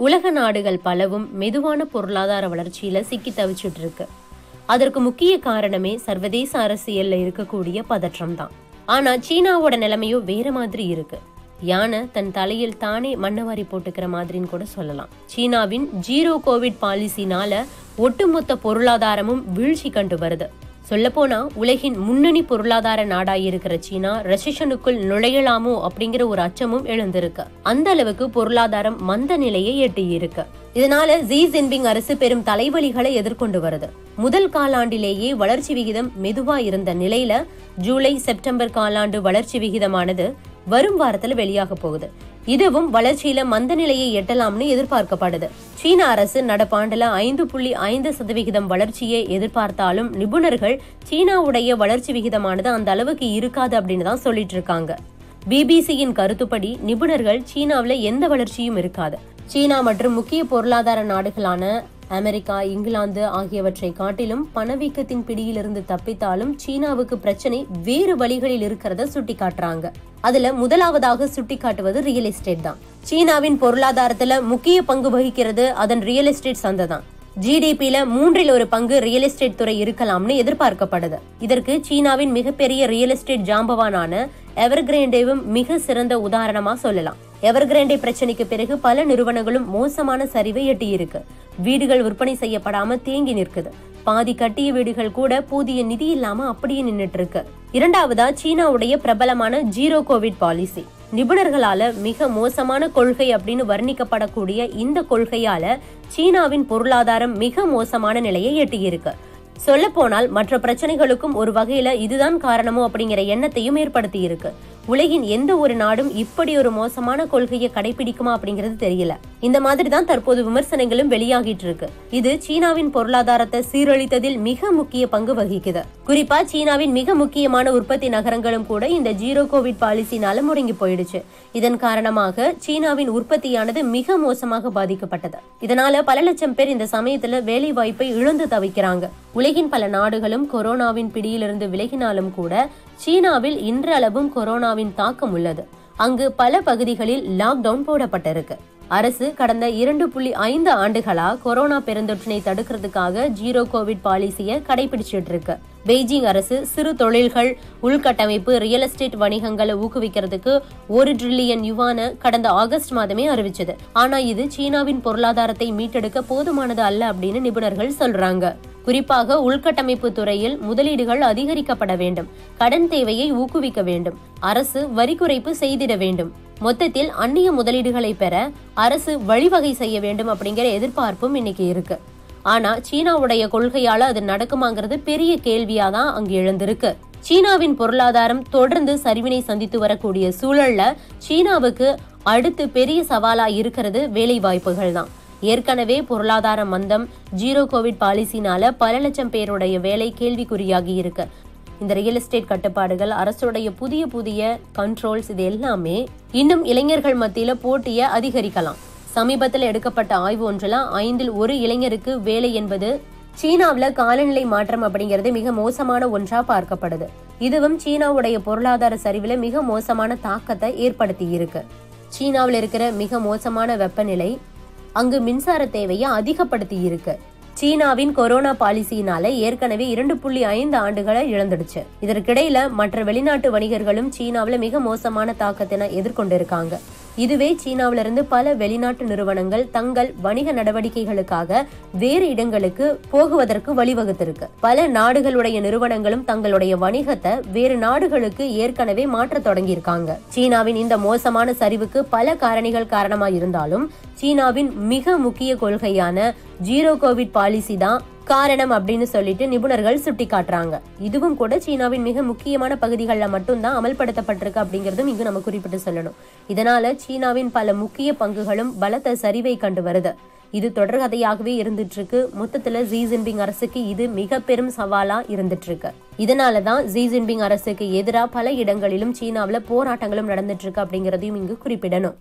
உலக நாடுகள் பலவும் மெதுவான பொருளாதார வளர்ச்சியில சிக்கி தவிச்சிட்டு இருக்கு. அதற்கு முக்கிய காரணமே சர்வதேச அரசியல்ல இருக்கக்கூடிய பதற்றம் தான். ஆனா சீனாவோட நிலைமையோ வேற மாதிரி இருக்கு. யானை தன் தலையில் தானே மண்ணவாரி போட்டுக்கிற மாதிரின்னு கூட சொல்லலாம். சீனாவின் ஜீரோ கோவிட் பாலிசினால ஒட்டுமொத்த பொருளாதாரமும் வீழ்ச்சி கண்டு வருது. சொல்லப்போனா உலகின் முன்னணி பொருளாதார நாடாயிருக்கிற சீனா ரெசிஷனுக்குள் நுழையலாமோ அப்படிங்கிற ஒரு அச்சமும் எழுந்திருக்கு. அந்த அளவுக்கு பொருளாதாரம் மந்த நிலையை எட்டியிருக்கு. இதனால ஜி ஜின்பிங் அரசு பெரும் தலைவலிகளை எதிர்கொண்டு வருது. முதல் காலாண்டிலேயே வளர்ச்சி விகிதம் மெதுவா இருந்த நிலையில ஜூலை செப்டம்பர் காலாண்டு வளர்ச்சி விகிதமானது வரும் வாரத்துல வெளியாக போகுது. இதுவும் வளர்ச்சியில மந்த நிலையை எட்டலாம்னு எதிர்பார்க்கப்படுது. சீன அரசு நடப்பாண்டுல 5.5% வளர்ச்சியை எதிர்பார்த்தாலும் நிபுணர்கள் சீனாவுடைய வளர்ச்சி விகிதமானது அந்த அளவுக்கு இருக்காது அப்படின்னு தான் சொல்லிட்டு இருக்காங்க. பிபிசியின் கருத்துப்படி நிபுணர்கள் சீனாவில எந்த வளர்ச்சியும் இருக்காது. சீனா மற்றும் முக்கிய பொருளாதார நாடுகளான அமெரிக்கா, இங்கிலாந்து ஆகியவற்றை காட்டிலும் பணவீக்கத்தின் பிடியிலிருந்து தப்பித்தாலும் சீனாவுக்கு பிரச்சனை வேறு வழிகளில் இருக்கிறத சுட்டி காட்டுறாங்க. அதுல முதலாவதாக சுட்டி காட்டுவது ரியல் எஸ்டேட் தான். சீனாவின் பொருளாதாரத்துல முக்கிய பங்கு வகிக்கிறது அதன் ரியல் எஸ்டேட் சந்தை தான். ஜிடிபில 1/3 ரியல் எஸ்டேட் துறை இருக்கலாம்னு எதிர்பார்க்கப்படுது. இதற்கு சீனாவின் மிகப்பெரிய ரியல் எஸ்டேட் ஜாம்பவானான எவர்கிராண்டேவும் மிக சிறந்த உதாரணமா சொல்லலாம். எவர்கிராண்டே பிரச்சனைக்கு பிறகு பல நிறுவனங்களும் மோசமான சரிவை எட்டியிருக்கு. வீடுகள் விற்பனை செய்யப்படாம தேங்கி நிற்குது. பாதி கட்டிய வீடுகள் கூட போதிய நிதி இல்லாம அப்படியே நின்னுட்டு இருக்கு. இரண்டாவதா சீனாவுடைய பிரபலமான ஜீரோ கோவிட் பாலிசி. நிபுணர்களால மிக மோசமான கொள்கை அப்படின்னு வர்ணிக்கப்படக்கூடிய இந்த கொள்கையால சீனாவின் பொருளாதாரம் மிக மோசமான நிலையை எட்டியிருக்கு. சொல்ல போனால் மற்ற பிரச்சனைகளுக்கும் ஒரு வகையில இதுதான் காரணமோ அப்படிங்கிற எண்ணத்தையும் ஏற்படுத்தி இருக்கு. உலகின் எந்த ஒரு நாடும் இப்படி ஒரு மோசமான கொள்கையை கடைபிடிக்குமா அப்படிங்கிறது தெரியல. இந்த மாதிரி தான் தற்போது விமர்சனங்களும் வெளியாகிட்டு இருக்கு. இது சீனாவின் பொருளாதாரத்தை சீரழித்ததில் மிக முக்கிய பங்கு வகிக்குது. குறிப்பா சீனாவின் மிக முக்கியமான உற்பத்தி நகரங்களும் கூட இந்த ஜீரோ கோவிட் பாலிசினால முடங்கி போயிடுச்சு. இதன் காரணமாக சீனாவின் உற்பத்தியானது மிக மோசமாக பாதிக்கப்பட்டது. இதனால பல லட்சம் பேர் இந்த சமயத்துல வேலை வாய்ப்பை இழந்து தவிக்கிறாங்க. உலகின் பல நாடுகளும் கொரோனாவின் பிடியிலிருந்து விலகினாலும் கூட சீனாவில் இன்றளவும் கொரோனாவின் தாக்கம் உள்ளது. அங்கு பல பகுதிகளில் லாக்டவுன் போடப்பட்டிருக்கு. அரசு கடந்த 2.5 ஆண்டுகளா கொரோனா பெருந்தொற்றினை தடுக்கிறதுக்காக ஜீரோ கோவிட் பாலிசியை கடைபிடிச்சிட்டு இருக்கு. பெய்ஜிங் அரசு சிறு தொழில்கள், உள்கட்டமைப்பு, ரியல் எஸ்டேட் வணிகங்களை ஊக்குவிக்கிறதுக்கு 1 டிரில்லியன் யுவான கடந்த ஆகஸ்ட் மாதமே அறிவிச்சது. ஆனா இது சீனாவின் பொருளாதாரத்தை மீட்டெடுக்க போதுமானது அல்ல அப்படின்னு நிபுணர்கள் சொல்றாங்க. குறிப்பாக உள்கட்டமைப்பு துறையில் முதலீடுகள் அதிகரிக்கப்பட வேண்டும். கடன் தேவையை ஊக்குவிக்க வேண்டும். அரசு வரி குறைப்பு செய்திட வேண்டும். மொத்தத்தில் அந்நிய முதலீடுகளை பெற அரசு வழிவகை செய்ய வேண்டும் அப்படிங்கிற எதிர்பார்ப்பும் இன்னைக்கு இருக்கு. ஆனா சீனாவுடைய கொள்கையால அது நடக்குமாங்கிறது பெரிய கேள்வியாதான் அங்கு எழுந்திருக்கு. சீனாவின் பொருளாதாரம் தொடர்ந்து சரிவினை சந்தித்து வரக்கூடிய சூழல்ல சீனாவுக்கு அடுத்து பெரிய சவாலா இருக்கிறது வேலை வாய்ப்புகள் தான். ஏற்கனவே பொருளாதார மந்தம், ஜீரோ கோவிட் பாலிசினால பல லட்சம் பேருடைய வேலை கேள்விக்குறியாகி இருக்கு. இந்த ரியல் எஸ்டேட் கட்டுப்பாடுகள், அரசுடைய புதிய கண்ட்ரோல்ஸ், இது எல்லாமே இன்னும் இளைஞர்கள் மத்தியில போட்டியை அதிகரிக்கலாம். சமீபத்தில் எடுக்கப்பட்ட ஆய்வு ஒன்றுல 5 1 இளைஞருக்கு வேலை என்பது சீனாவில காலநிலை மாற்றம் அப்படிங்கிறது மிக மோசமான ஒன்றா பார்க்கப்படுது. இதுவும் சீனாவுடைய பொருளாதார சரிவுல மிக மோசமான தாக்கத்தை ஏற்படுத்தி இருக்கு. சீனாவில் இருக்கிற மிக மோசமான வெப்பநிலை அங்கு மின்சார தேவையை அதிகப்படுத்தி இருக்கு. சீனாவின் கொரோனா பாலிசியினால ஏற்கனவே 2.5 ஆண்டுகளை இழந்துடுச்சு. இதற்கிடையில மற்ற வெளிநாட்டு வணிகர்களும் சீனாவில மிக மோசமான தாக்கத்தினை எதிர்கொண்டிருக்காங்க. இதுவே சீனாவிலிருந்து பல வெளிநாட்டு நிறுவனங்கள் தங்கள் வணிக நடவடிக்கைகளுக்காக வேறு இடங்களுக்கு போகுவதற்கு வழிவகுத்திருக்கு. பல நாடுகளுடைய நிறுவனங்களும் தங்களுடைய வணிகத்தை வேறு நாடுகளுக்கு ஏற்கனவே மாற்ற தொடங்கியிருக்காங்க. சீனாவின் இந்த மோசமான சரிவுக்கு பல காரணிகள் காரணமா இருந்தாலும் சீனாவின் மிக முக்கிய கொள்கையான ஜீரோ கோவிட் பாலிசி தான் காரணம் அப்படின்னு சொல்லிட்டு நிபுணர்கள் சுட்டி காட்டுறாங்க. இதுவும் கூட சீனாவின் மிக முக்கியமான பகுதிகளில் மட்டும்தான் அமல்படுத்தப்பட்டிருக்கு அப்படிங்கறதும் இங்கு நம்ம குறிப்பிட்டு சொல்லணும். இதனால சீனாவின் பல முக்கிய பங்குகளும் பலத்த சரிவை கண்டு வருது. இது தொடர்கதையாகவே இருந்துட்டு இருக்கு. மொத்தத்துல ஜி ஜின்பிங் அரசுக்கு இது மிக பெரும் சவாலா இருந்துட்டு இருக்கு. இதனாலதான் ஜி ஜின்பிங் அரசுக்கு எதிராக பல இடங்களிலும் சீனாவில போராட்டங்களும் நடந்துட்டு இருக்கு அப்படிங்கறதையும் இங்கு குறிப்பிடணும்.